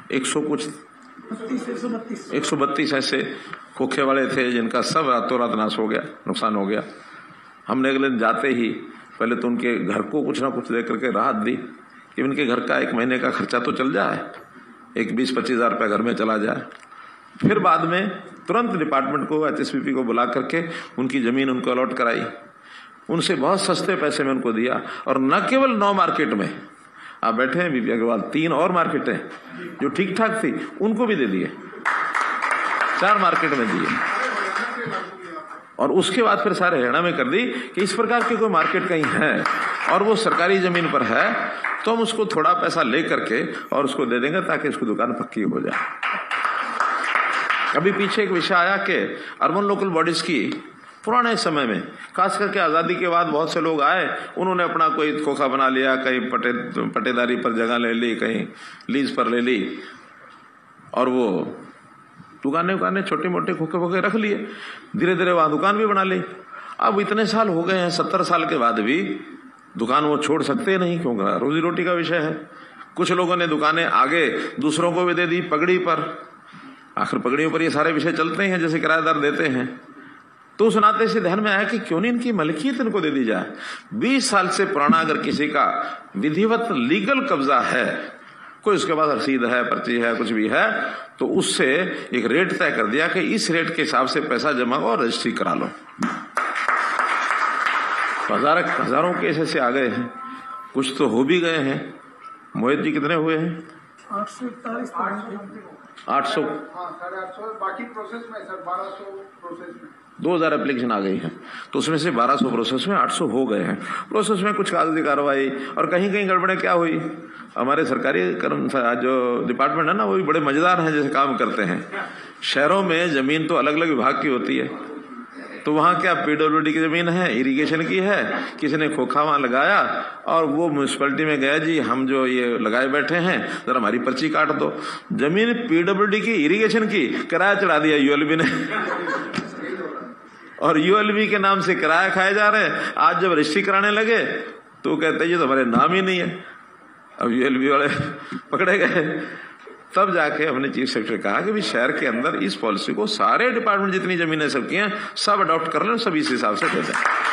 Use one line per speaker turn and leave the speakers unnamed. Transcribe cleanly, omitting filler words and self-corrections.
132 ऐसे खोखे वाले थे जिनका सब रातों रात नाश हो गया, नुकसान हो गया। हमने अगले दिन जाते ही पहले तो उनके घर को कुछ ना कुछ दे करके राहत दी कि उनके घर का 1 महीने का खर्चा तो चल जाए, एक 20-25 हज़ार रुपया घर में चला जाए। फिर बाद में तुरंत डिपार्टमेंट को, HSPP को बुला करके उनकी ज़मीन उनको अलॉट कराई, उनसे बहुत सस्ते पैसे में उनको दिया। और न केवल 9 मार्केट में, आप बैठे हैं बीपी अग्रवाल, 3 और मार्केटें जो ठीक ठाक थी उनको भी दे दिए, 4 मार्केट में दिए। और उसके बाद फिर सारे हरियाणा में कर दी कि इस प्रकार की कोई मार्केट कहीं है और वो सरकारी जमीन पर है तो हम उसको थोड़ा पैसा ले करके और उसको दे देंगे ताकि उसकी दुकान पक्की हो जाए। अभी पीछे एक विषय आया कि अर्बन लोकल बॉडीज की पुराने समय में, खास करके आज़ादी के बाद बहुत से लोग आए, उन्होंने अपना कोई खोखा बना लिया, कहीं पटेदारी पर जगह ले ली, कहीं लीज पर ले ली और वो दुकानें छोटे मोटे खोखे रख लिए, धीरे धीरे वहां दुकान भी बना ली। अब इतने साल हो गए हैं, 70 साल के बाद भी दुकान वो छोड़ सकते नहीं, क्योंकि रोजी रोटी का विषय है। कुछ लोगों ने दुकानें आगे दूसरों को भी दे दी पगड़ी पर, आखिर पगड़ियों पर ये सारे विषय चलते हैं जैसे किराएदार देते हैं। तो उस नाते से ध्यान में आया कि क्यों नहीं इनकी मलकियत इनको दे दी जाए। 20 साल से पुराना अगर किसी का विधिवत लीगल कब्जा है, कोई उसके पास रसीद है, पर्ची है, कुछ भी है, तो उससे एक रेट तय कर दिया कि इस रेट के हिसाब से पैसा जमा और रजिस्ट्री करा लो। हजारों केस ऐसे आ गए हैं, कुछ तो हो भी गए हैं। मोहित जी कितने हुए हैं?
841
800
बाकी प्रोसेस में सर, 1200 प्रोसेस में
2000 एप्लीकेशन आ गई है, तो उसमें से 1200 प्रोसेस में 800 हो गए हैं। प्रोसेस में कुछ कागजी कार्रवाई और कहीं कहीं गड़बड़े क्या हुई। हमारे सरकारी कर्मचारी जो डिपार्टमेंट है ना, वो भी बड़े मजेदार हैं जैसे काम करते हैं। शहरों में जमीन तो अलग अलग विभाग की होती है, तो वहाँ क्या PWD की जमीन है, इरिगेशन की है, किसी ने खोखा वहां लगाया और वो म्यूनसिपैलिटी में गया, जी हम जो ये लगाए बैठे हैं जरा हमारी पर्ची काट दो। जमीन PWD की, इरिगेशन की, किराया चढ़ा दिया ULB ने और ULB के नाम से किराया खाए जा रहे हैं। आज जब रजिस्ट्री कराने लगे तो कहते ये तो हमारे नाम ही नहीं है। अब ULB वाले पकड़े गए। तब जाके हमने चीफ सेक्रेटरी कहा कि भी शहर के अंदर इस पॉलिसी को सारे डिपार्टमेंट जितनी जमीनें सबकी हैं सब अडॉप्ट कर लें, सब इस हिसाब से दे दें।